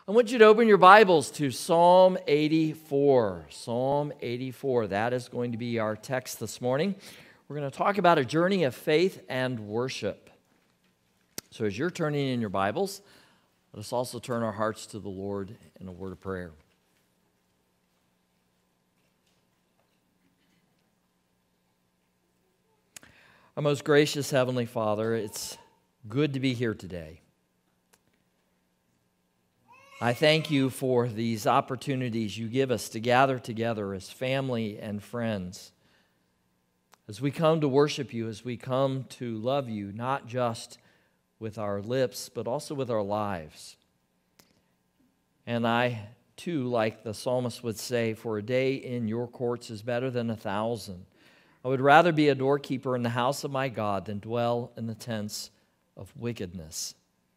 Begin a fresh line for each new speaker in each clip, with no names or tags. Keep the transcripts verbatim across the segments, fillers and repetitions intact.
I want you to open your Bibles to Psalm eighty-four. Psalm eighty-four. That is going to be our text this morning. We're going to talk about a journey of faith and worship. So as you're turning in your Bibles, let us also turn our hearts to the Lord in a word of prayer. Our most gracious Heavenly Father, it's good to be here today. I thank you for these opportunities you give us to gather together as family and friends, as we come to worship you, as we come to love you, not just with our lips, but also with our lives. And I, too, like the psalmist would say, for a day in your courts is better than a thousand. I would rather be a doorkeeper in the house of my God than dwell in the tents of wickedness.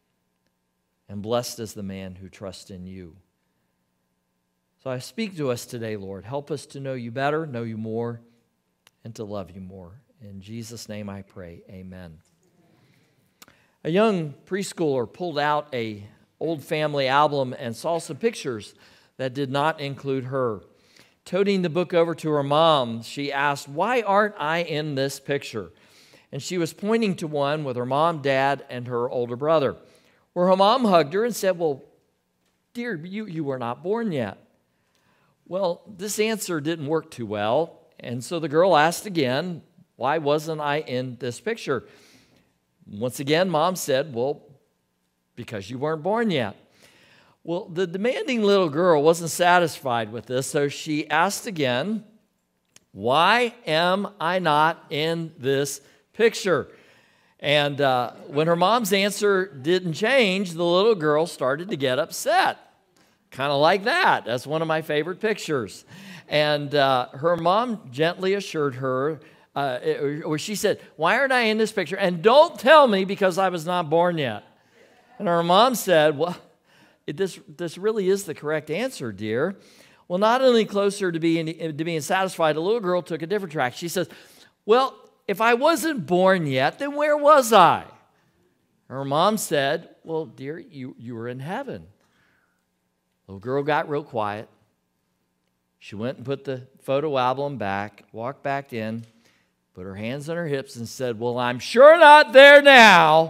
And blessed is the man who trusts in you. So I speak to us today, Lord. Help us to know you better, know you more, and to love you more. In Jesus' name I pray, amen. A young preschooler pulled out an old family album and saw some pictures that did not include her. Toting the book over to her mom, she asked, "Why aren't I in this picture?" And she was pointing to one with her mom, dad, and her older brother, where her mom hugged her and said, "Well, dear, you, you were not born yet." Well, this answer didn't work too well, and so the girl asked again, "Why wasn't I in this picture?" Once again, mom said, "Well, because you weren't born yet." Well, the demanding little girl wasn't satisfied with this, so she asked again, "Why am I not in this picture?" And uh, when her mom's answer didn't change, the little girl started to get upset. Kind of like that. That's one of my favorite pictures. And uh, her mom gently assured her, uh, or she said, "Why aren't I in this picture? And don't tell me because I was not born yet." And her mom said, "Well, it, this, this really is the correct answer, dear." Well, not only closer to being, to being satisfied, the little girl took a different track. She says, "Well, if I wasn't born yet, then where was I?" Her mom said, "Well, dear, you, you were in heaven." Little girl got real quiet. She went and put the photo album back, walked back in, put her hands on her hips and said, "Well, I'm sure not there now."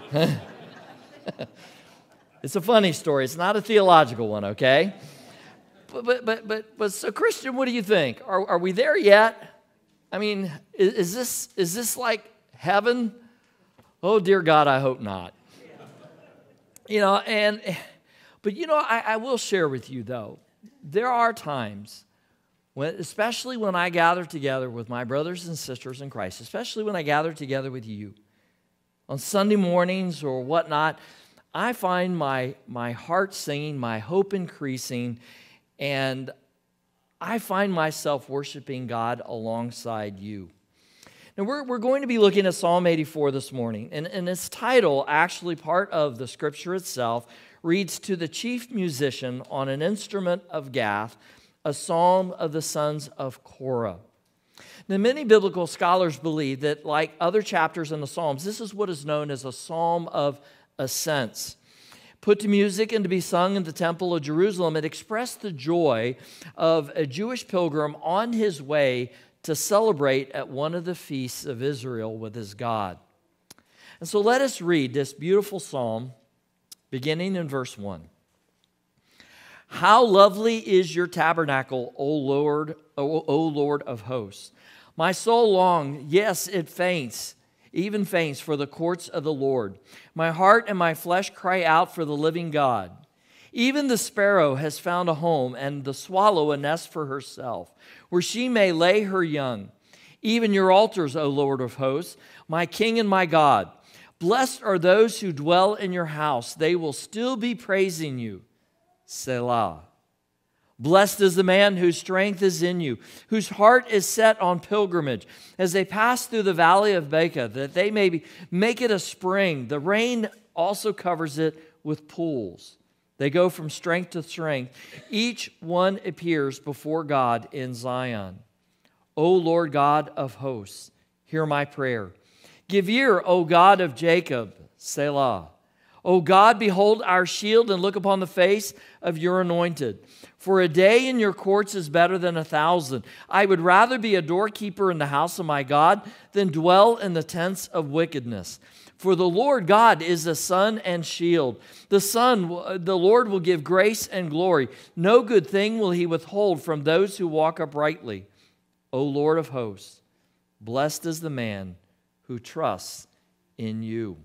It's a funny story. It's not a theological one, okay? But, but, but, but, but so Christian, what do you think? Are, are we there yet? I mean, is, is this is this like heaven? Oh, dear God, I hope not. You know, and, but you know, I, I will share with you, though, there are times, when, especially when I gather together with my brothers and sisters in Christ, especially when I gather together with you on Sunday mornings or whatnot, I find my, my heart singing, my hope increasing, and I find myself worshiping God alongside you. Now, we're, we're going to be looking at Psalm eighty-four this morning, and, and its title, actually part of the scripture itself, reads, "To the chief musician on an instrument of Gath, a psalm of the sons of Korah." Now, many biblical scholars believe that, like other chapters in the Psalms, this is what is known as a psalm of ascents. Put to music and to be sung in the temple of Jerusalem, it expressed the joy of a Jewish pilgrim on his way to celebrate at one of the feasts of Israel with his God. And so let us read this beautiful psalm, beginning in verse one. "How lovely is your tabernacle, O Lord, O, o Lord of hosts! My soul longs, yes, it faints, even faints for the courts of the Lord. My heart and my flesh cry out for the living God. Even the sparrow has found a home, and the swallow a nest for herself, where she may lay her young. Even your altars, O Lord of hosts, my King and my God. Blessed are those who dwell in your house. They will still be praising you. Selah. Blessed is the man whose strength is in you, whose heart is set on pilgrimage, as they pass through the valley of Baca, that they may be, make it a spring. The rain also covers it with pools. They go from strength to strength. Each one appears before God in Zion. O Lord God of hosts, hear my prayer. Give ear, O God of Jacob, Selah. O God, behold our shield and look upon the face of your anointed. For a day in your courts is better than a thousand. I would rather be a doorkeeper in the house of my God than dwell in the tents of wickedness. For the Lord God is a sun and shield. The sun, the Lord will give grace and glory. No good thing will he withhold from those who walk uprightly. O Lord of hosts, blessed is the man who trusts in you.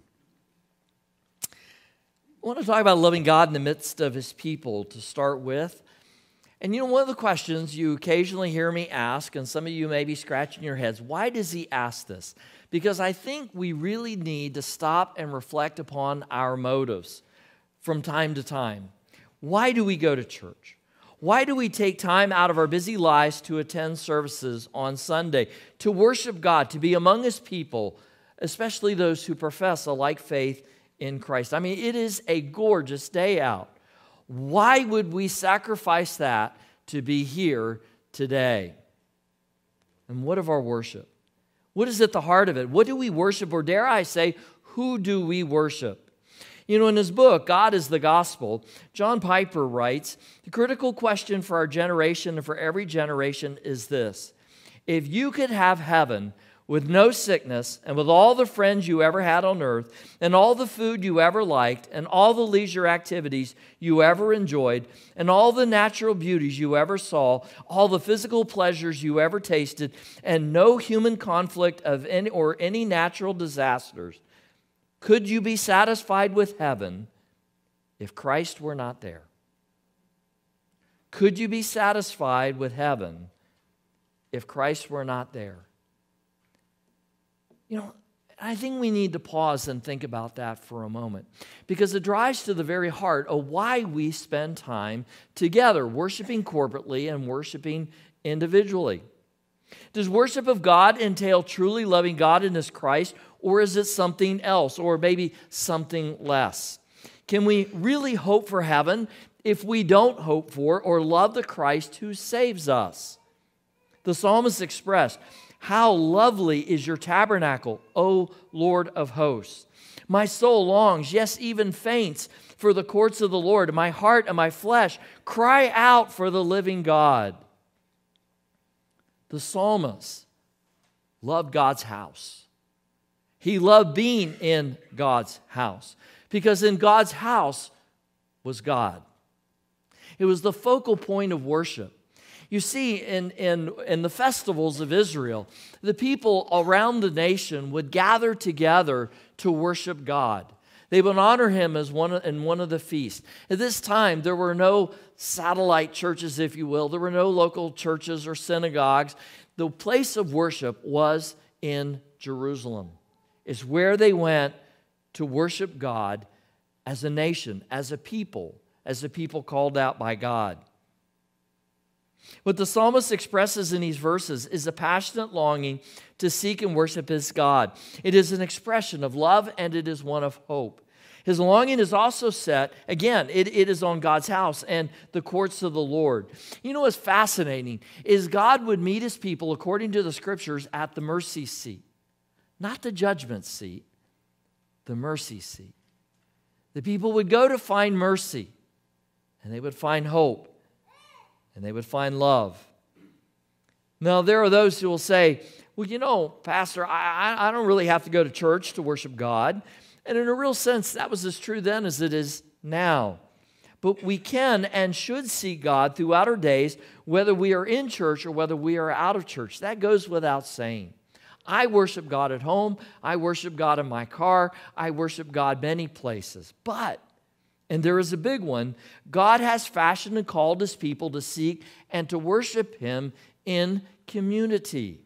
I want to talk about loving God in the midst of his people to start with. And you know, one of the questions you occasionally hear me ask, and some of you may be scratching your heads, why does he ask this? Because I think we really need to stop and reflect upon our motives from time to time. Why do we go to church? Why do we take time out of our busy lives to attend services on Sunday, to worship God, to be among his people, especially those who profess a like faith in Christ? I mean, it is a gorgeous day out. Why would we sacrifice that to be here today? And what of our worship? What is at the heart of it? What do we worship? Or dare I say, who do we worship? You know, in his book, God is the Gospel, John Piper writes, the critical question for our generation and for every generation is this: if you could have heaven with no sickness, and with all the friends you ever had on earth, and all the food you ever liked, and all the leisure activities you ever enjoyed, and all the natural beauties you ever saw, all the physical pleasures you ever tasted, and no human conflict of any or any natural disasters, could you be satisfied with heaven if Christ were not there? Could you be satisfied with heaven if Christ were not there? You know, I think we need to pause and think about that for a moment, because it drives to the very heart of why we spend time together, worshiping corporately and worshiping individually. Does worship of God entail truly loving God in his Christ, or is it something else, or maybe something less? Can we really hope for heaven if we don't hope for or love the Christ who saves us? The psalmist expressed, "How lovely is your tabernacle, O Lord of hosts. My soul longs, yes, even faints, for the courts of the Lord. My heart and my flesh cry out for the living God." The psalmist loved God's house. He loved being in God's house, because in God's house was God. It was the focal point of worship. You see, in, in, in the festivals of Israel, the people around the nation would gather together to worship God. They would honor him as one in one of the feasts. At this time, there were no satellite churches, if you will. There were no local churches or synagogues. The place of worship was in Jerusalem. It's where they went to worship God as a nation, as a people, as a people called out by God. What the psalmist expresses in these verses is a passionate longing to seek and worship his God. It is an expression of love, and it is one of hope. His longing is also set, again, it, it is on God's house and the courts of the Lord. You know what's fascinating is God would meet his people, according to the scriptures, at the mercy seat. Not the judgment seat, the mercy seat. The people would go to find mercy, and they would find hope, and they would find love. Now, there are those who will say, well, you know, Pastor, I, I don't really have to go to church to worship God. And in a real sense, that was as true then as it is now. But we can and should seek God throughout our days, whether we are in church or whether we are out of church. That goes without saying. I worship God at home. I worship God in my car. I worship God many places. But, and there is a big one, God has fashioned and called his people to seek and to worship him in community.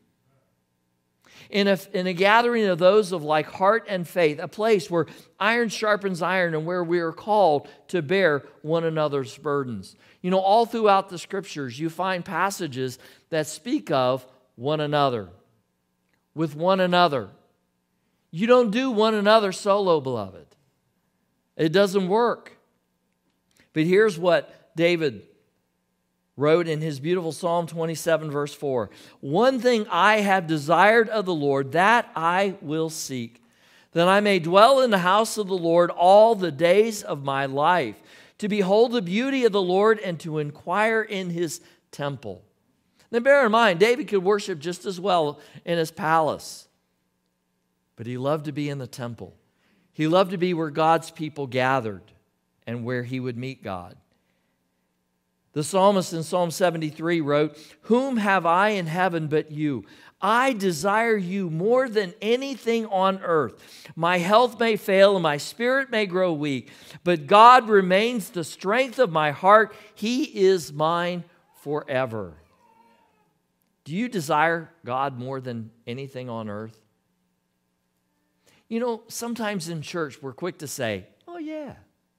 In a, in a gathering of those of like heart and faith, a place where iron sharpens iron and where we are called to bear one another's burdens. You know, all throughout the scriptures, you find passages that speak of one another, with one another. You don't do one another solo, beloved. It doesn't work. But here's what David wrote in his beautiful Psalm twenty-seven, verse four. One thing I have desired of the Lord, that I will seek, that I may dwell in the house of the Lord all the days of my life, to behold the beauty of the Lord and to inquire in his temple. Now bear in mind, David could worship just as well in his palace, but he loved to be in the temple. He loved to be where God's people gathered and where he would meet God. The psalmist in Psalm seventy-three wrote, "Whom have I in heaven but you? I desire you more than anything on earth. My health may fail and my spirit may grow weak, but God remains the strength of my heart. He is mine forever." Do you desire God more than anything on earth? You know, sometimes in church we're quick to say, "Oh yeah."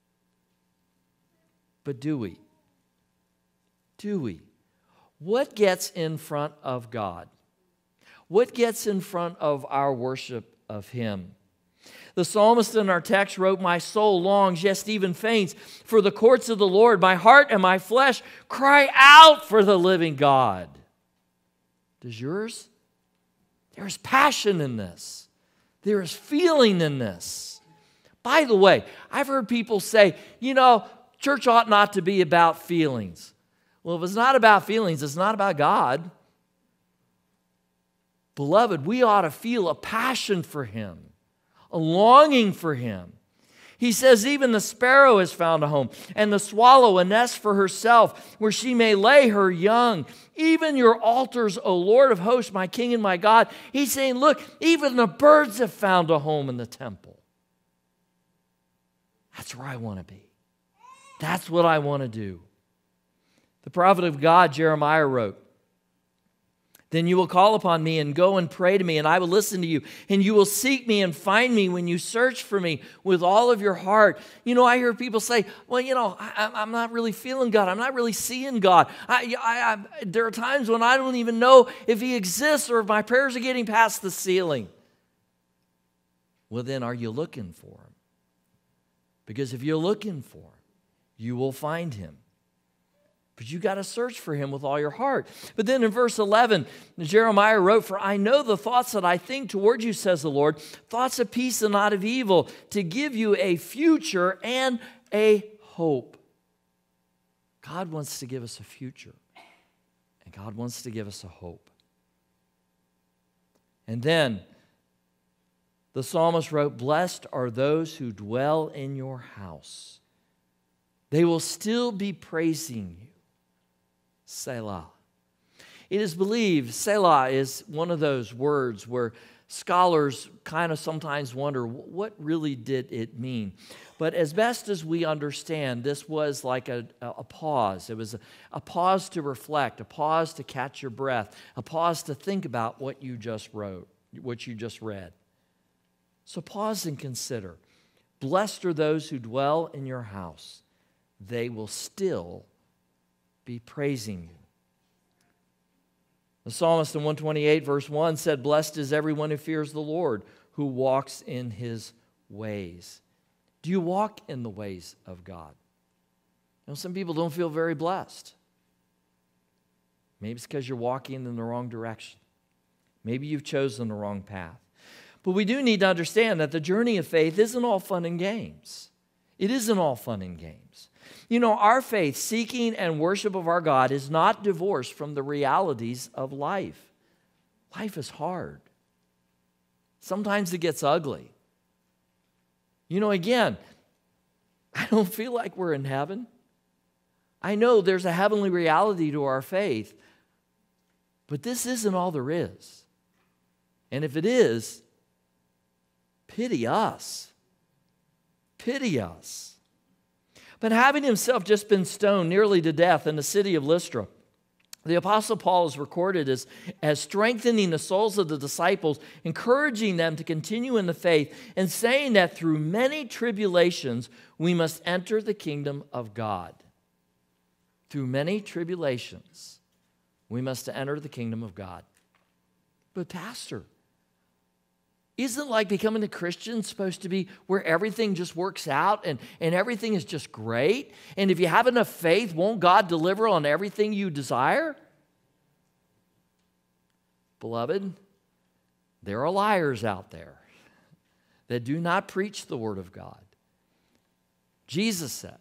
But do we? Do we? What gets in front of God? What gets in front of our worship of him? The psalmist in our text wrote, "My soul longs, yes, even faints, for the courts of the Lord. My heart and my flesh cry out for the living God." Does yours? There's passion in this. There is feeling in this. By the way, I've heard people say, you know, church ought not to be about feelings. Well, if it's not about feelings, it's not about God. Beloved, we ought to feel a passion for him, a longing for him. He says, even the sparrow has found a home, and the swallow a nest for herself, where she may lay her young. Even your altars, O Lord of hosts, my King and my God. He's saying, look, even the birds have found a home in the temple. That's where I want to be. That's what I want to do. The prophet of God, Jeremiah, wrote, "Then you will call upon me and go and pray to me, and I will listen to you. And you will seek me and find me when you search for me with all of your heart." You know, I hear people say, well, you know, I, I'm not really feeling God. I'm not really seeing God. I, I, I, there are times when I don't even know if he exists or if my prayers are getting past the ceiling. Well, then are you looking for him? Because if you're looking for him, you will find him. But you got to search for him with all your heart. But then in verse eleven, Jeremiah wrote, "For I know the thoughts that I think toward you, says the Lord, thoughts of peace and not of evil, to give you a future and a hope." God wants to give us a future, and God wants to give us a hope. And then the psalmist wrote, "Blessed are those who dwell in your house. They will still be praising you. Selah." It is believed Selah is one of those words where scholars kind of sometimes wonder, what really did it mean? But as best as we understand, this was like a, a pause. It was a, a pause to reflect, a pause to catch your breath, a pause to think about what you just wrote, what you just read. So pause and consider. Blessed are those who dwell in your house. They will still be praising you. The psalmist in one twenty-eight verse one said, "Blessed is everyone who fears the Lord, who walks in his ways." Do you walk in the ways of God? You know, some people don't feel very blessed. Maybe it's because you're walking in the wrong direction. Maybe you've chosen the wrong path. But we do need to understand that the journey of faith isn't all fun and games. It isn't all fun and games. You know, our faith, seeking and worship of our God, is not divorced from the realities of life. Life is hard. Sometimes it gets ugly. You know, again, I don't feel like we're in heaven. I know there's a heavenly reality to our faith, but this isn't all there is. And if it is, pity us. Pity us. But having himself just been stoned nearly to death in the city of Lystra, the Apostle Paul is recorded as, as strengthening the souls of the disciples, encouraging them to continue in the faith, and saying that through many tribulations we must enter the kingdom of God. Through many tribulations we must enter the kingdom of God. But Pastor, isn't like becoming a Christian supposed to be where everything just works out and, and everything is just great? And if you have enough faith, won't God deliver on everything you desire? Beloved, there are liars out there. that do not preach the word of God. Jesus said,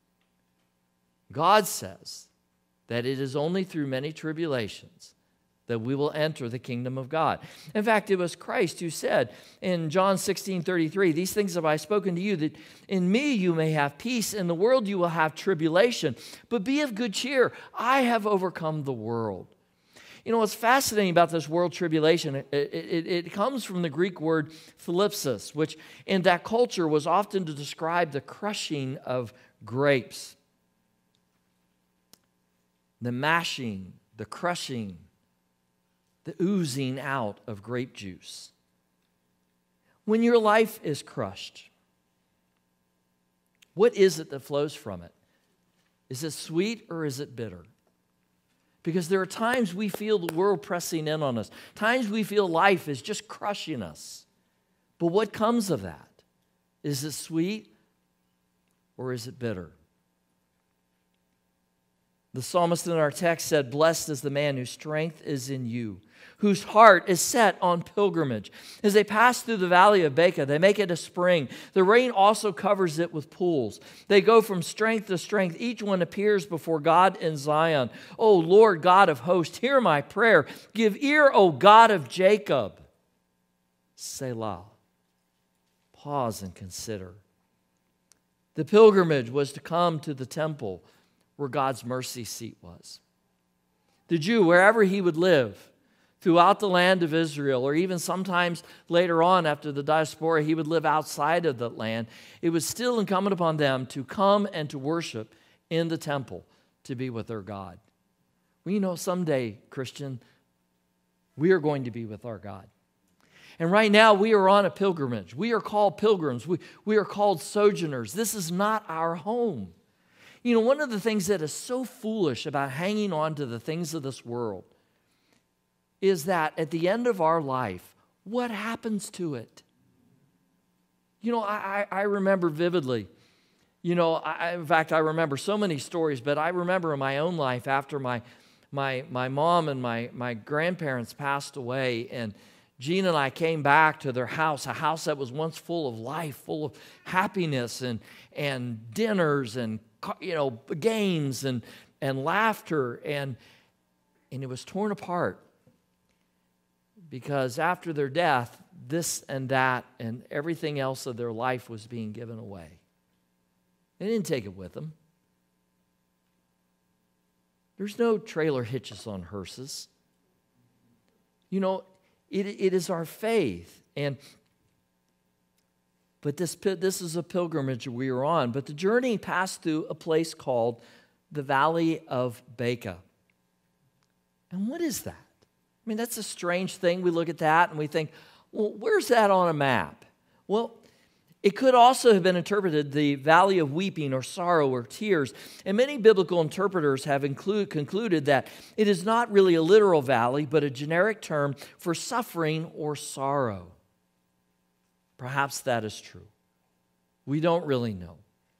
God says that it is only through many tribulations that we will enter the kingdom of God. In fact, it was Christ who said in John sixteen thirty-three, these things have I spoken to you, that in me you may have peace. In the world you will have tribulation, but be of good cheer. I have overcome the world. You know, what's fascinating about this world tribulation, it, it, it comes from the Greek word thlipsis, which in that culture was often to describe the crushing of grapes. The mashing, the crushing, the oozing out of grape juice. When your life is crushed, what is it that flows from it? Is it sweet or is it bitter? Because there are times we feel the world pressing in on us. Times we feel life is just crushing us. But what comes of that? Is it sweet or is it bitter? The psalmist in our text said, blessed is the man whose strength is in you, whose heart is set on pilgrimage. As they pass through the valley of Baca, they make it a spring. The rain also covers it with pools. They go from strength to strength. Each one appears before God in Zion. O Lord God of hosts, hear my prayer. Give ear, O God of Jacob. Selah. Pause and consider. The pilgrimage was to come to the temple where God's mercy seat was. The Jew, wherever he would live, throughout the land of Israel, or even sometimes later on after the diaspora, he would live outside of the land, it was still incumbent upon them to come and to worship in the temple to be with their God. Well, you know, someday, Christian, we are going to be with our God. And right now, we are on a pilgrimage. We are called pilgrims. We, we are called sojourners. This is not our home. You know, one of the things that is so foolish about hanging on to the things of this world is that at the end of our life, what happens to it? You know, I, I remember vividly, you know, I, in fact, I remember so many stories, but I remember in my own life after my, my, my mom and my, my grandparents passed away, and Jean and I came back to their house, a house that was once full of life, full of happiness and, and dinners and, you know, games and, and laughter, and, and it was torn apart because after their death, this and that and everything else of their life was being given away. They didn't take it with them. There's no trailer hitches on hearses. You know, it, it is our faith. And But this, this is a pilgrimage we are on. But the journey passed through a place called the Valley of Baca. And what is that? I mean, that's a strange thing. We look at that and we think, well, where's that on a map? Well, it could also have been interpreted the Valley of Weeping or Sorrow or Tears. And many biblical interpreters have include, concluded that it is not really a literal valley, but a generic term for suffering or sorrow. Perhaps that is true. We don't really know.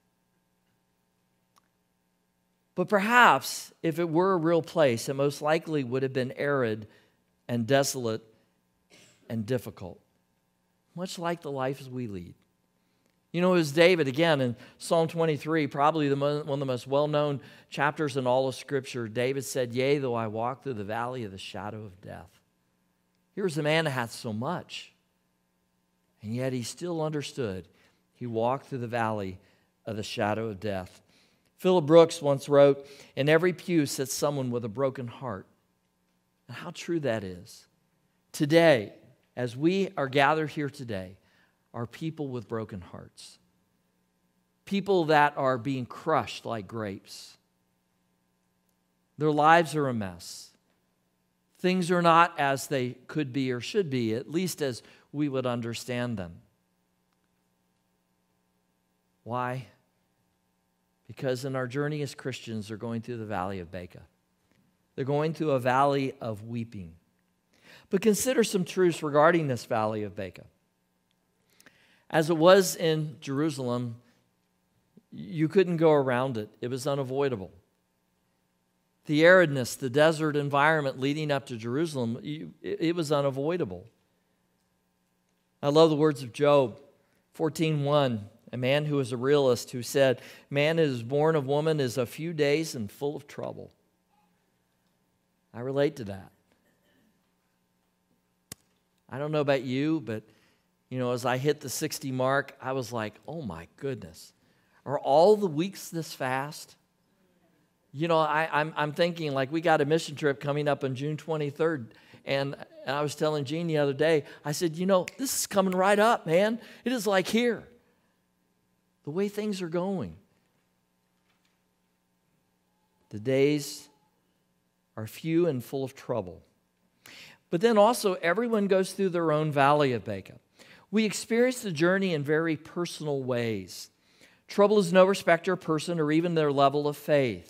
But perhaps if it were a real place, it most likely would have been arid and desolate and difficult, much like the lives we lead. You know, it was David, again, in Psalm twenty-three, probably the mo- one of the most well-known chapters in all of Scripture. David said, yea, though I walk through the valley of the shadow of death. Here's a man that hath so much, and yet he still understood. He walked through the valley of the shadow of death. Philip Brooks once wrote, in every pew sits someone with a broken heart. And how true that is. Today, as we are gathered here today, are people with broken hearts. People that are being crushed like grapes. Their lives are a mess. Things are not as they could be or should be, at least as we would understand them. Why? Because in our journey as Christians, they're going through the valley of Baca. They're going through a valley of weeping. But consider some truths regarding this valley of Baca. As it was in Jerusalem, you couldn't go around it. It was unavoidable. The aridness, the desert environment leading up to Jerusalem, it was unavoidable. I love the words of Job. fourteen one, a man who was a realist who said, man who is born of woman is a few days and full of trouble. I relate to that. I don't know about you, but, you know, as I hit the sixty mark, I was like, oh my goodness, are all the weeks this fast? You know, I, I'm, I'm thinking, like, we got a mission trip coming up on June twenty-third, and, and I was telling Gene the other day, I said, you know, this is coming right up, man. It is like here, the way things are going. The days are few and full of trouble. But then also, everyone goes through their own valley of Baca. We experience the journey in very personal ways. Trouble is no respecter of person or even their level of faith.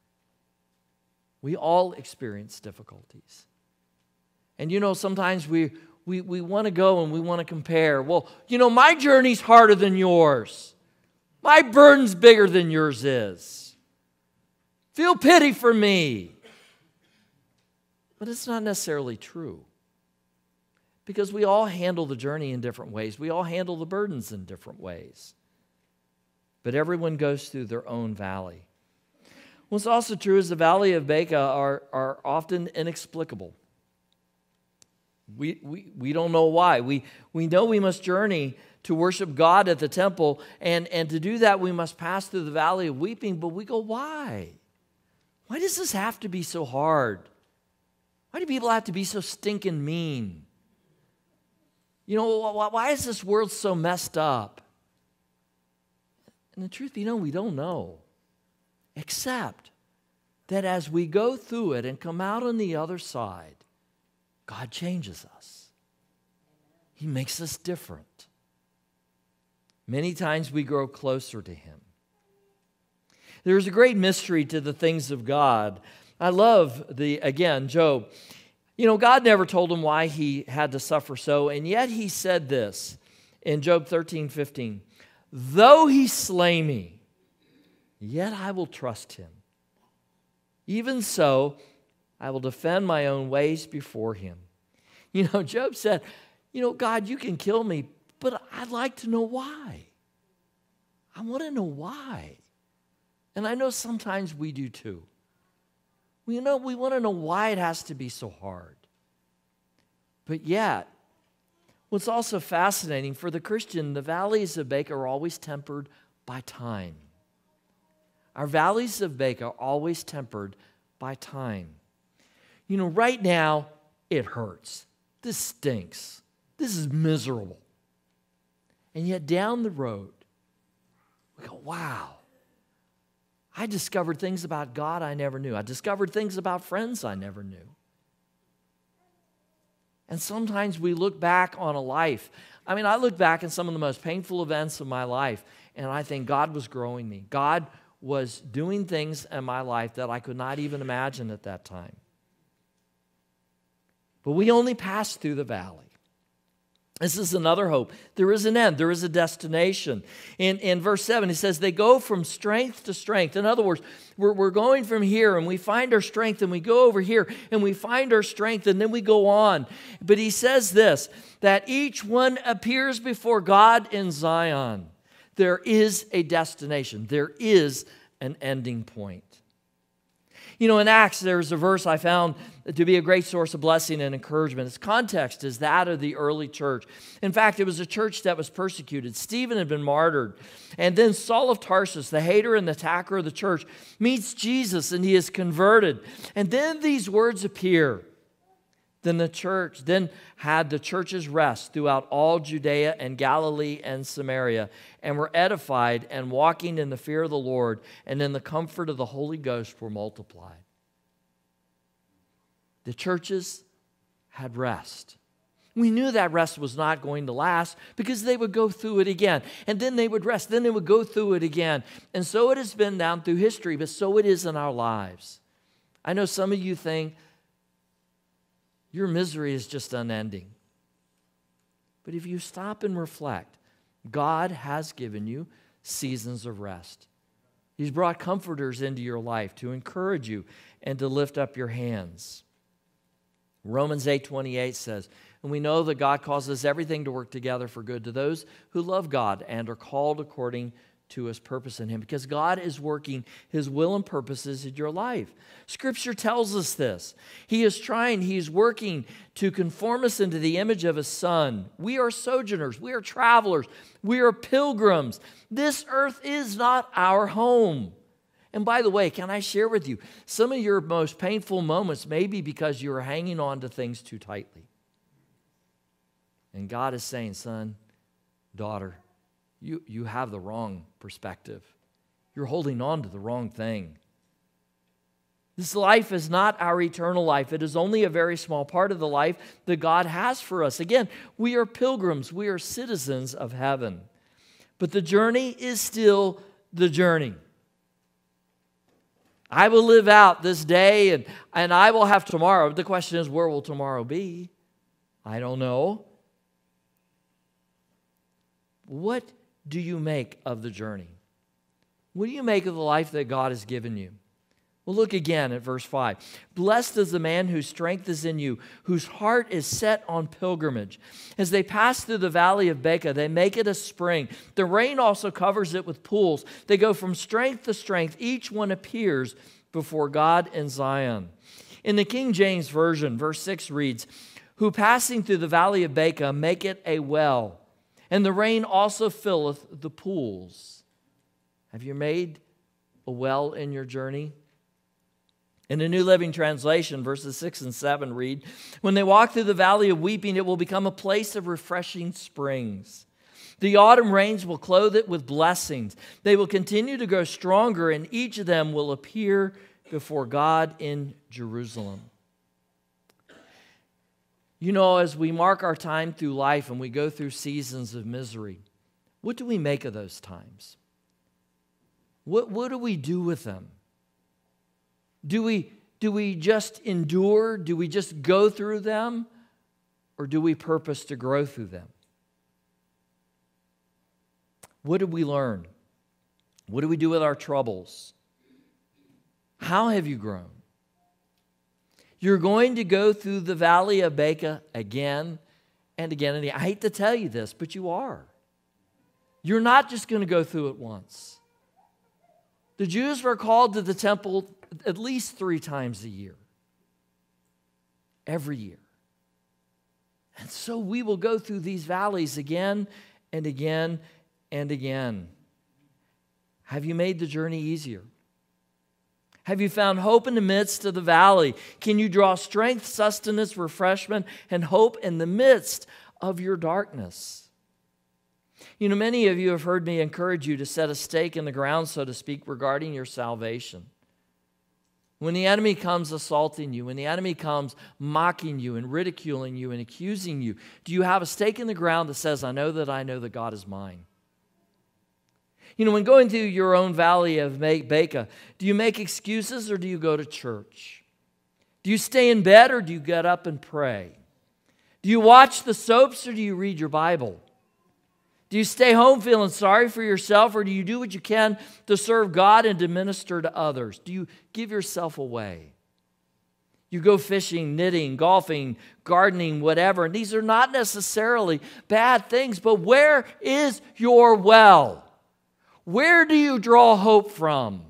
We all experience difficulties. And you know, sometimes we, we, we want to go and we want to compare. Well, you know, my journey's harder than yours. My burden's bigger than yours is. Feel pity for me. But it's not necessarily true. Because we all handle the journey in different ways. We all handle the burdens in different ways. But everyone goes through their own valley. What's also true is the valley of Baca are, are often inexplicable. We, we, we don't know why. We, we know we must journey to worship God at the temple, and, and to do that we must pass through the valley of weeping, but we go, why? Why does this have to be so hard? Why do people have to be so stinking mean? You know, why is this world so messed up? And the truth, you know, we don't know. Except that as we go through it and come out on the other side, God changes us. He makes us different. Many times we grow closer to Him. There's a great mystery to the things of God. I love the, again, Job. You know, God never told him why he had to suffer so, and yet he said this in Job thirteen fifteen. Though he slay me, yet I will trust him. Even so, I will defend my own ways before him. You know, Job said, you know, God, you can kill me, but I'd like to know why. I want to know why. And I know sometimes we do too. We know we want to know why it has to be so hard. But yet, what's also fascinating for the Christian, the valleys of Baca are always tempered by time. Our valleys of Baca are always tempered by time. You know, right now, it hurts. This stinks. This is miserable. And yet down the road, we go, wow. I discovered things about God I never knew. I discovered things about friends I never knew. And sometimes we look back on a life. I mean, I look back on some of the most painful events of my life, and I think God was growing me. God was doing things in my life that I could not even imagine at that time. But we only pass through the valley. This is another hope. There is an end. There is a destination. In, in verse seven, it says, they go from strength to strength. In other words, we're, we're going from here, and we find our strength, and we go over here, and we find our strength, and then we go on. But he says this, that each one appears before God in Zion. There is a destination. There is an ending point. You know, in Acts, there's a verse I found to be a great source of blessing and encouragement. Its context is that of the early church. In fact, it was a church that was persecuted. Stephen had been martyred. And then Saul of Tarsus, the hater and the attacker of the church, meets Jesus and he is converted. And then these words appear. Then the church, then had the churches rest throughout all Judea and Galilee and Samaria, and were edified and walking in the fear of the Lord, and in the comfort of the Holy Ghost were multiplied. The churches had rest. We knew that rest was not going to last because they would go through it again. And then they would rest. Then they would go through it again. And so it has been down through history, but so it is in our lives. I know some of you think, your misery is just unending. But if you stop and reflect, God has given you seasons of rest. He's brought comforters into your life to encourage you and to lift up your hands. Romans eight twenty-eight says, and we know that God causes everything to work together for good to those who love God and are called according to His purpose in Him, because God is working His will and purposes in your life. Scripture tells us this. He is trying, He's working to conform us into the image of His Son. We are sojourners, we are travelers, we are pilgrims. This earth is not our home. And by the way, can I share with you, some of your most painful moments may be because you are hanging on to things too tightly. And God is saying, son, daughter, You, you have the wrong perspective. You're holding on to the wrong thing. This life is not our eternal life. It is only a very small part of the life that God has for us. Again, we are pilgrims. We are citizens of heaven. But the journey is still the journey. I will live out this day and, and I will have tomorrow. The question is, where will tomorrow be? I don't know. What do you make of the journey? What do you make of the life that God has given you? Well, look again at verse five. Blessed is the man whose strength is in you, whose heart is set on pilgrimage. As they pass through the valley of Baca, they make it a spring. The rain also covers it with pools. They go from strength to strength. Each one appears before God in Zion. In the King James Version, verse six reads, who passing through the valley of Baca make it a well, and the rain also filleth the pools. Have you made a well in your journey? In the New Living Translation, verses six and seven read, when they walk through the valley of weeping, it will become a place of refreshing springs. The autumn rains will clothe it with blessings. They will continue to grow stronger, and each of them will appear before God in Jerusalem. You know, as we mark our time through life and we go through seasons of misery, what do we make of those times? What, what do we do with them? Do we, do we just endure? Do we just go through them? Or do we purpose to grow through them? What did we learn? What do we do with our troubles? How have you grown? You're going to go through the valley of Baca again and again and again. I hate to tell you this, but you are. You're not just going to go through it once. The Jews were called to the temple at least three times a year. Every year. And so we will go through these valleys again and again and again. Have you made the journey easier? Have you found hope in the midst of the valley? Can you draw strength, sustenance, refreshment, and hope in the midst of your darkness? You know, many of you have heard me encourage you to set a stake in the ground, so to speak, regarding your salvation. When the enemy comes assaulting you, when the enemy comes mocking you and ridiculing you and accusing you, do you have a stake in the ground that says, I know that I know that God is mine? You know, when going through your own valley of Baca, do you make excuses or do you go to church? Do you stay in bed or do you get up and pray? Do you watch the soaps or do you read your Bible? Do you stay home feeling sorry for yourself, or do you do what you can to serve God and to minister to others? Do you give yourself away? You go fishing, knitting, golfing, gardening, whatever. And these are not necessarily bad things, but where is your well? Where do you draw hope from?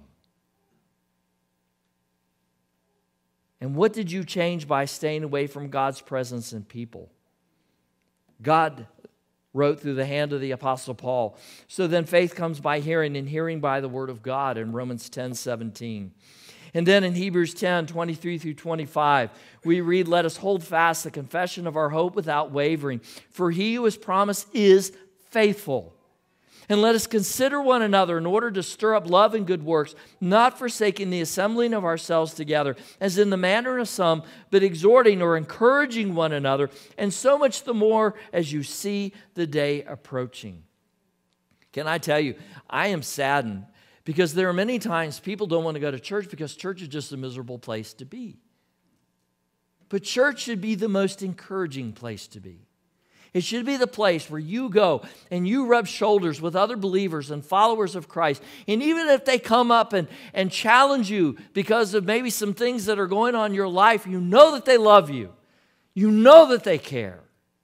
And what did you change by staying away from God's presence and people? God wrote through the hand of the Apostle Paul. So then faith comes by hearing, and hearing by the word of God in Romans ten seventeen. And then in Hebrews ten twenty-three through twenty-five, we read, let us hold fast the confession of our hope without wavering, for he who has promised is faithful. And let us consider one another in order to stir up love and good works, not forsaking the assembling of ourselves together, as in the manner of some, but exhorting or encouraging one another, and so much the more as you see the day approaching. Can I tell you, I am saddened because there are many times people don't want to go to church because church is just a miserable place to be. But church should be the most encouraging place to be. It should be the place where you go and you rub shoulders with other believers and followers of Christ. And even if they come up and, and challenge you because of maybe some things that are going on in your life, you know that they love you. You know that they care.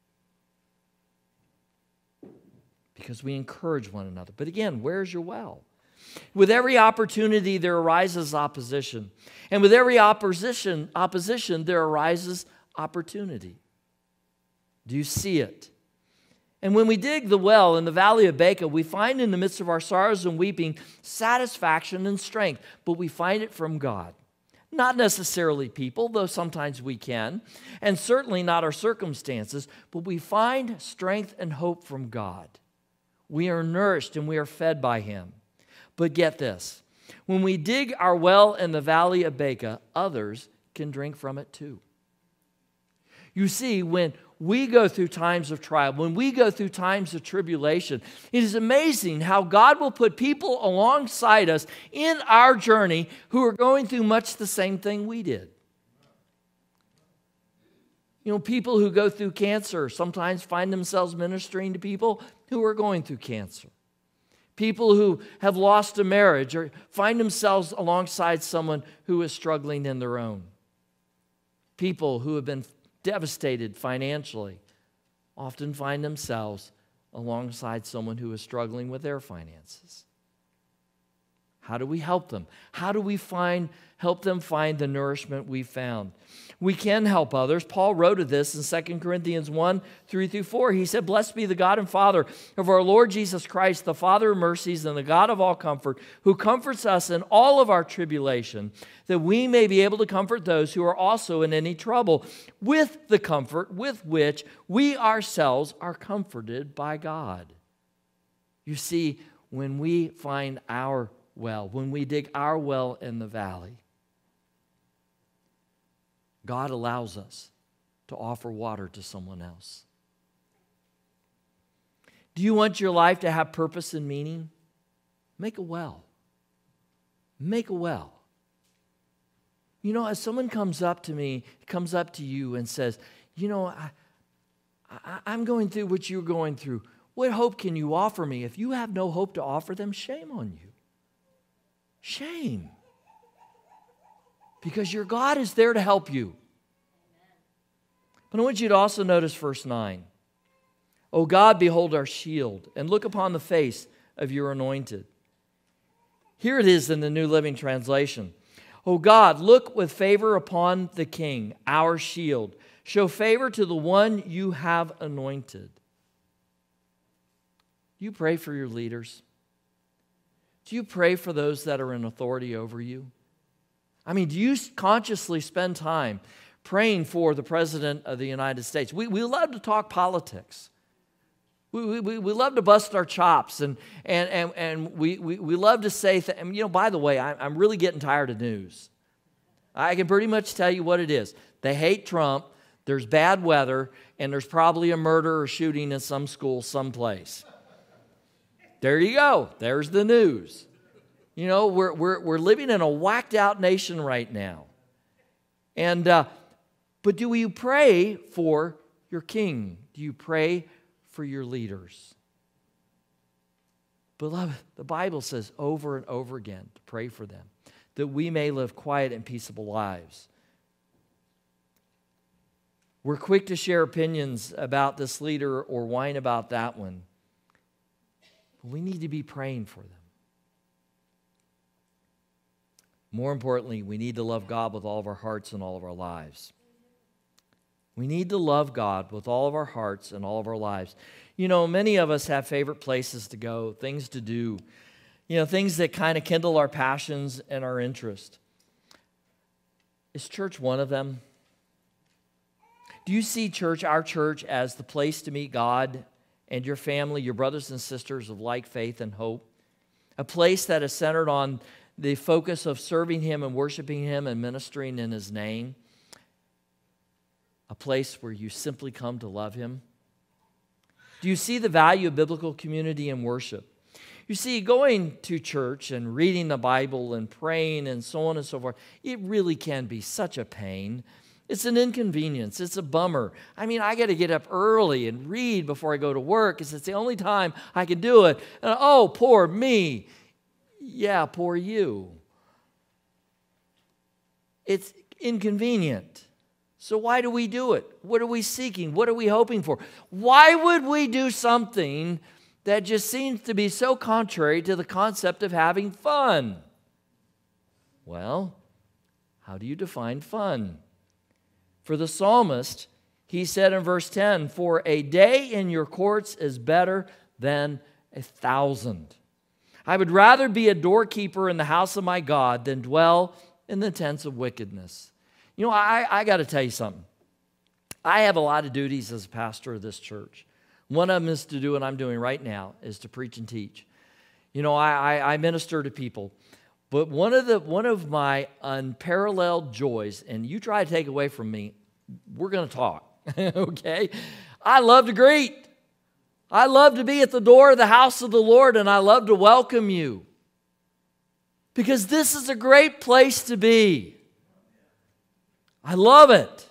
Because we encourage one another. But again, where's your well? With every opportunity, there arises opposition. And with every opposition, opposition, there arises opportunity. Do you see it? And when we dig the well in the valley of Baca, we find in the midst of our sorrows and weeping satisfaction and strength. But we find it from God. Not necessarily people, though sometimes we can. And certainly not our circumstances. But we find strength and hope from God. We are nourished and we are fed by Him. But get this, when we dig our well in the valley of Baca, others can drink from it too. You see, when we go through times of trial, when we go through times of tribulation, it is amazing how God will put people alongside us in our journey who are going through much the same thing we did. You know, people who go through cancer sometimes find themselves ministering to people who are going through cancer. People who have lost a marriage or find themselves alongside someone who is struggling in their own. People who have been devastated financially often find themselves alongside someone who is struggling with their finances. How do we help them? How do we find help them find the nourishment we found? We can help others. Paul wrote of this in Second Corinthians one, three through four. He said, "Blessed be the God and Father of our Lord Jesus Christ, the Father of mercies and the God of all comfort, who comforts us in all of our tribulation, that we may be able to comfort those who are also in any trouble, with the comfort with which we ourselves are comforted by God." You see, when we find our well, when we dig our well in the valley, God allows us to offer water to someone else. Do you want your life to have purpose and meaning? Make a well. Make a well. You know, as someone comes up to me, comes up to you and says, you know, I, I, I'm going through what you're going through. What hope can you offer me? If you have no hope to offer them, shame on you. Shame. Because your God is there to help you. But I want you to also notice verse nine. O God, behold our shield, and look upon the face of your anointed. Here it is in the New Living Translation. O God, look with favor upon the King, our shield. Show favor to the one you have anointed. Do you pray for your leaders? Do you pray for those that are in authority over you? I mean, do you consciously spend time praying for the President of the United States? We, we love to talk politics. We, we, we love to bust our chops, and, and, and, and we, we, we love to say, th- you know, by the way, I, I'm really getting tired of news. I can pretty much tell you what it is. They hate Trump, there's bad weather, and there's probably a murder or shooting in some school someplace. There you go. There's the news. You know, we're, we're, we're living in a whacked out nation right now. And, uh, but do you pray for your king? Do you pray for your leaders? Beloved, the Bible says over and over again to pray for them, that we may live quiet and peaceable lives. We're quick to share opinions about this leader or whine about that one. We need to be praying for them. More importantly, we need to love God with all of our hearts and all of our lives. We need to love God with all of our hearts and all of our lives. You know, many of us have favorite places to go, things to do, you know, things that kind of kindle our passions and our interest. Is church one of them? Do you see church, our church, as the place to meet God and your family, your brothers and sisters of like faith and hope? A place that is centered on the focus of serving Him and worshiping Him and ministering in His name. A place where you simply come to love Him. Do you see the value of biblical community and worship? You see, going to church and reading the Bible and praying and so on and so forth, it really can be such a pain. It's an inconvenience. It's a bummer. I mean, I got to get up early and read before I go to work because it's the only time I can do it. And, oh, poor me. Yeah, poor you. It's inconvenient. So why do we do it? What are we seeking? What are we hoping for? Why would we do something that just seems to be so contrary to the concept of having fun? Well, how do you define fun? For the psalmist, he said in verse ten, "For a day in your courts is better than a thousand. I would rather be a doorkeeper in the house of my God than dwell in the tents of wickedness." You know, I, I got to tell you something. I have a lot of duties as a pastor of this church. One of them is to do what I'm doing right now, is to preach and teach. You know, I, I, I minister to people. But one of the one of my unparalleled joys, and you try to take away from me, we're going to talk, okay? I love to greet. I love to be at the door of the house of the Lord, and I love to welcome you. Because this is a great place to be. I love it.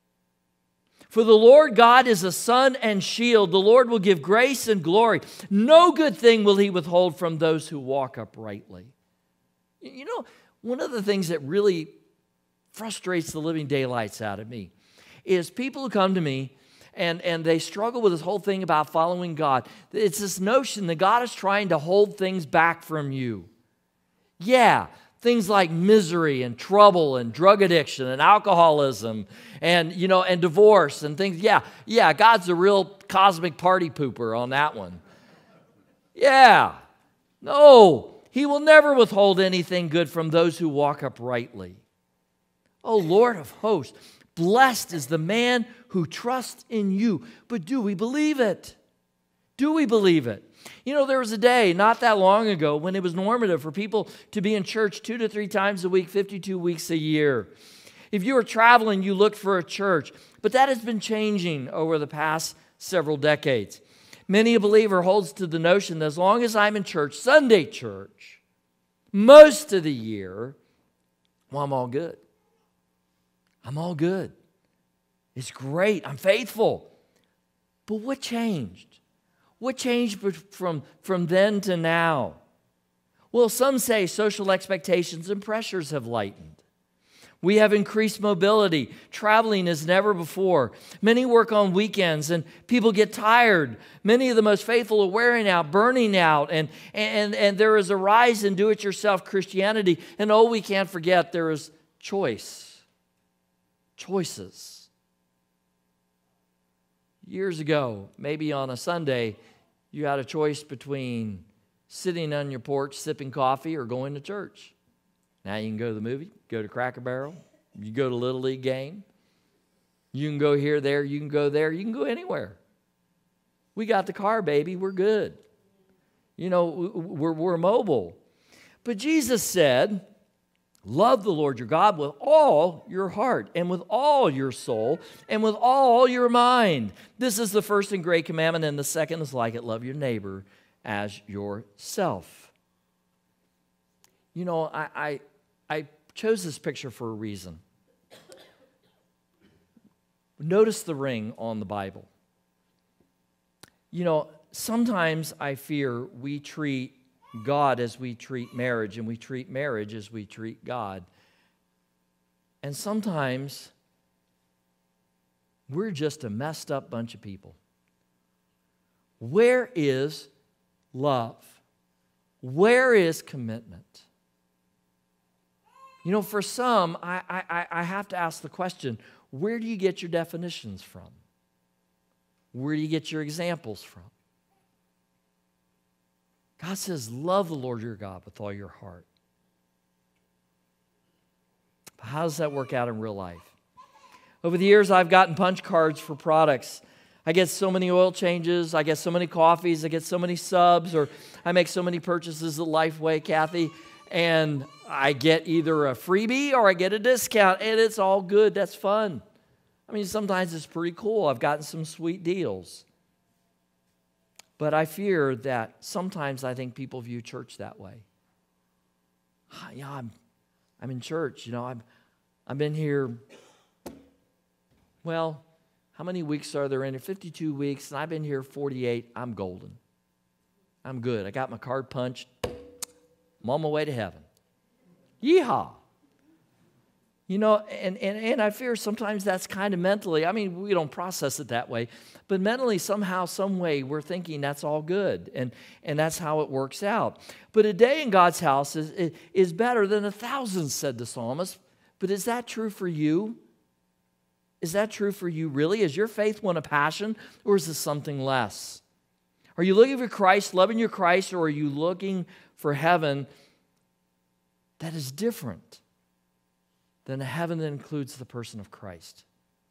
For the Lord God is a sun and shield. The Lord will give grace and glory. No good thing will He withhold from those who walk uprightly. You know, one of the things that really frustrates the living daylights out of me is people who come to me and, and they struggle with this whole thing about following God. It's this notion that God is trying to hold things back from you. Yeah, things like misery and trouble and drug addiction and alcoholism and, you know, and divorce and things. Yeah, yeah, God's a real cosmic party pooper on that one. Yeah, no, He will never withhold anything good from those who walk uprightly. Oh, Lord of hosts, blessed is the man who trusts in you. But do we believe it? Do we believe it? You know, there was a day not that long ago when it was normative for people to be in church two to three times a week, fifty-two weeks a year. If you were traveling, you looked for a church. But that has been changing over the past several decades. Many a believer holds to the notion that as long as I'm in church, Sunday church, most of the year, well, I'm all good. I'm all good. It's great. I'm faithful. But what changed? What changed from, from then to now? Well, some say social expectations and pressures have lightened. We have increased mobility, traveling as never before. Many work on weekends and people get tired. Many of the most faithful are wearing out, burning out, and, and, and there is a rise in do-it-yourself Christianity. And oh, we can't forget there is choice. Choices. Years ago, maybe on a Sunday, you had a choice between sitting on your porch sipping coffee or going to church. Now you can go to the movie, go to Cracker Barrel, you go to Little League game. You can go here, there, you can go there, you can go anywhere. We got the car, baby, we're good. You know, we're, we're mobile. But Jesus said, love the Lord your God with all your heart and with all your soul and with all your mind. This is the first and great commandment, and the second is like it, love your neighbor as yourself. You know, I, I, I chose this picture for a reason. Notice the ring on the Bible. You know, sometimes I fear we treat God as we treat marriage, and we treat marriage as we treat God. And sometimes we're just a messed up bunch of people. Where is love? Where is commitment? You know, for some, I, I, I have to ask the question, where do you get your definitions from? Where do you get your examples from? God says, love the Lord your God with all your heart. But how does that work out in real life? Over the years, I've gotten punch cards for products. I get so many oil changes, I get so many coffees, I get so many subs, or I make so many purchases at Lifeway, Kathy, and I get either a freebie or I get a discount, and it's all good. That's fun. I mean, sometimes it's pretty cool. I've gotten some sweet deals. But I fear that sometimes I think people view church that way. Yeah, I'm, I'm in church. You know, I've, I've been here, well, how many weeks are there in it? fifty-two weeks, and I've been here forty-eight. I'm golden. I'm good. I got my card punched. I'm on my way to heaven. Yeehaw. You know, and, and, and I fear sometimes that's kind of mentally, I mean, we don't process it that way, but mentally somehow, some way, we're thinking that's all good, and, and that's how it works out. But a day in God's house is, is better than a thousand, said the psalmist. But is that true for you? Is that true for you, really? Is your faith one of passion, or is this something less? Are you looking for Christ, loving your Christ, or are you looking for heaven that is different than a heaven that includes the person of Christ?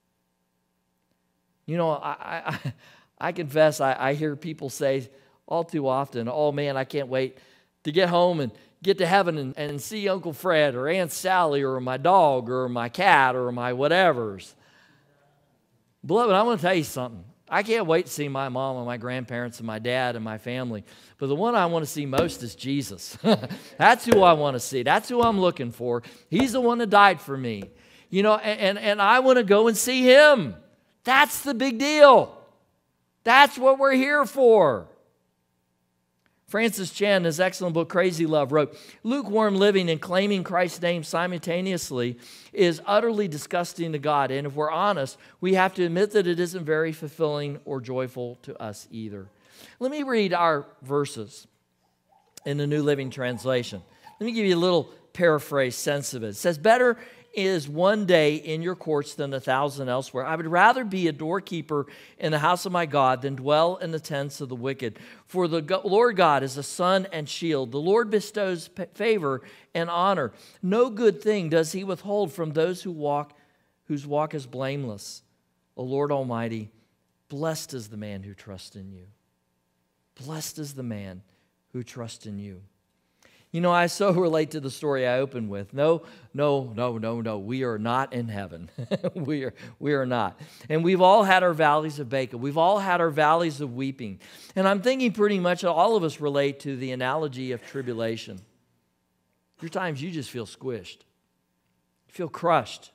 You know, I I, I confess, I, I hear people say all too often, oh man, I can't wait to get home and get to heaven and, and see Uncle Fred or Aunt Sally or my dog or my cat or my whatevers. Beloved, I want to tell you something. I can't wait to see my mom and my grandparents and my dad and my family. But the one I want to see most is Jesus. That's who I want to see. That's who I'm looking for. He's the one that died for me. You know, and, and, and I want to go and see him. That's the big deal. That's what we're here for. Francis Chan, in his excellent book, Crazy Love, wrote, lukewarm living and claiming Christ's name simultaneously is utterly disgusting to God. And if we're honest, we have to admit that it isn't very fulfilling or joyful to us either. Let me read our verses in the New Living Translation. Let me give you a little paraphrase sense of it. It says, better is one day in your courts than a thousand elsewhere. I would rather be a doorkeeper in the house of my God than dwell in the tents of the wicked. For the Lord God is a sun and shield. The Lord bestows favor and honor. No good thing does he withhold from those who walk, whose walk is blameless. O Lord Almighty, blessed is the man who trusts in you. Blessed is the man who trusts in you. You know, I so relate to the story I opened with. No, no, no, no, no. We are not in heaven. we are, we are not. And we've all had our valleys of bacon. We've all had our valleys of weeping. And I'm thinking pretty much all of us relate to the analogy of tribulation. There are times you just feel squished. You feel crushed.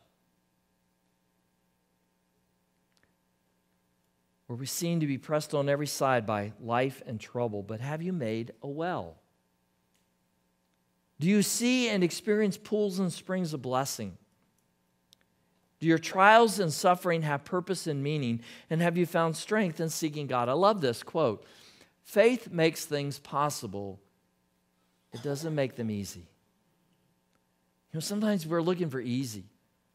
Where we seem to be pressed on every side by life and trouble. But have you made a well? Do you see and experience pools and springs of blessing? Do your trials and suffering have purpose and meaning? And have you found strength in seeking God? I love this quote. Faith makes things possible. It doesn't make them easy. You know, sometimes we're looking for easy.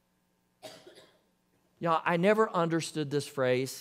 You know, I never understood this phrase.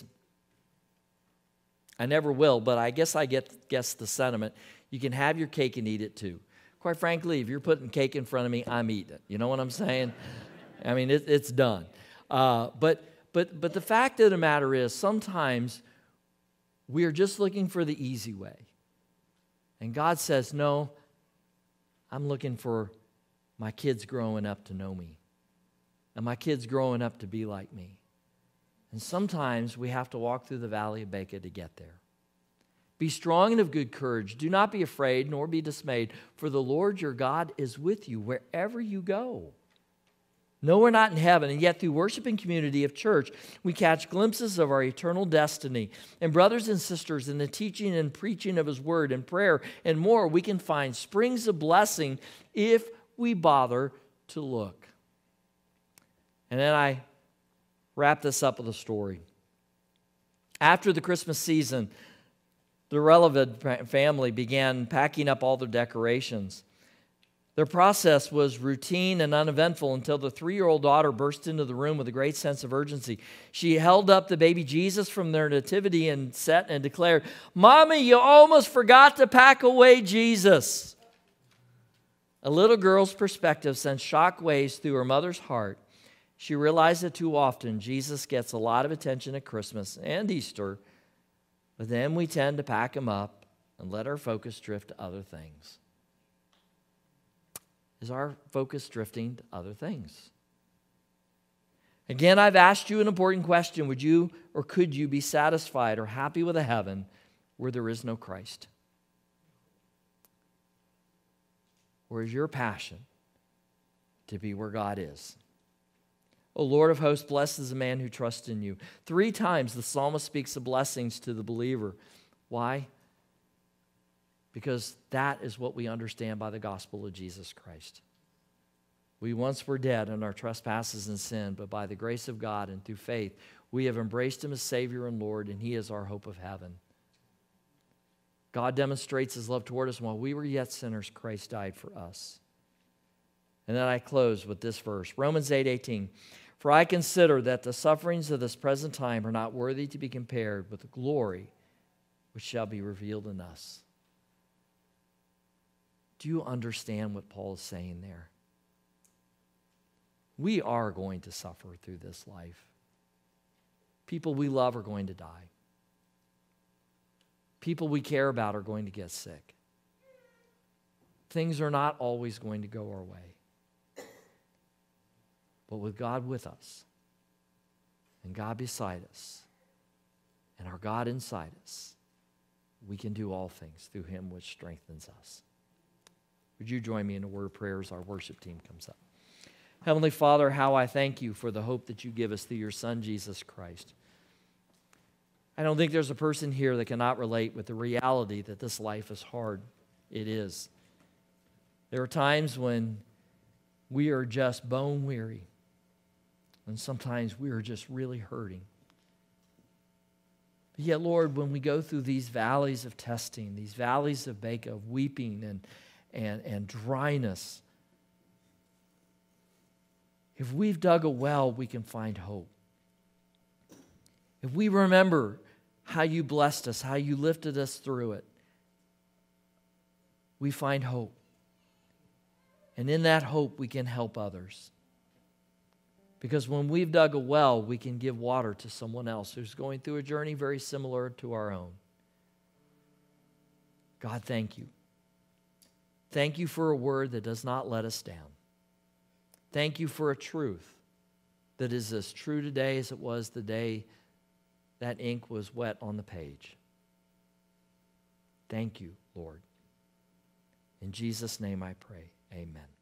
I never will, but I guess I get guess the sentiment. You can have your cake and eat it too. Quite frankly, if you're putting cake in front of me, I'm eating it. You know what I'm saying? I mean, it, it's done. Uh, but, but, but the fact of the matter is, sometimes we are just looking for the easy way. And God says, no, I'm looking for my kids growing up to know me. And my kids growing up to be like me. And sometimes we have to walk through the valley of Baca to get there. Be strong and of good courage. Do not be afraid, nor be dismayed, for the Lord your God is with you wherever you go. No, we're not in heaven, and yet through worship and community of church, we catch glimpses of our eternal destiny. And brothers and sisters, in the teaching and preaching of his word and prayer and more, we can find springs of blessing if we bother to look. And then I wrap this up with a story. After the Christmas season, the relevant family began packing up all their decorations. Their process was routine and uneventful until the three-year-old daughter burst into the room with a great sense of urgency. She held up the baby Jesus from their nativity and set and declared, "Mommy, you almost forgot to pack away Jesus." A little girl's perspective sent shock waves through her mother's heart. She realized that too often Jesus gets a lot of attention at Christmas and Easter, but then we tend to pack him up and let our focus drift to other things. Is our focus drifting to other things? Again, I've asked you an important question. Would you or could you be satisfied or happy with a heaven where there is no Christ? Or is your passion to be where God is? O Lord of hosts, blessed is the man who trusts in you. Three times the psalmist speaks of blessings to the believer. Why? Because that is what we understand by the gospel of Jesus Christ. We once were dead in our trespasses and sin, but by the grace of God and through faith, we have embraced him as Savior and Lord, and he is our hope of heaven. God demonstrates his love toward us. While we were yet sinners, Christ died for us. And then I close with this verse, Romans eight eighteen. For I consider that the sufferings of this present time are not worthy to be compared with the glory which shall be revealed in us. Do you understand what Paul is saying there? We are going to suffer through this life. People we love are going to die. People we care about are going to get sick. Things are not always going to go our way. But with God with us, and God beside us, and our God inside us, we can do all things through him which strengthens us. Would you join me in a word of prayer as our worship team comes up? Heavenly Father, how I thank you for the hope that you give us through your Son, Jesus Christ. I don't think there's a person here that cannot relate with the reality that this life is hard. It is. There are times when we are just bone weary, and sometimes we are just really hurting. But yet, Lord, when we go through these valleys of testing, these valleys of, bake, of weeping and, and, and dryness, if we've dug a well, we can find hope. If we remember how you blessed us, how you lifted us through it, we find hope. And in that hope, we can help others. Because when we've dug a well, we can give water to someone else who's going through a journey very similar to our own. God, thank you. Thank you for a word that does not let us down. Thank you for a truth that is as true today as it was the day that ink was wet on the page. Thank you, Lord. In Jesus' name I pray, amen.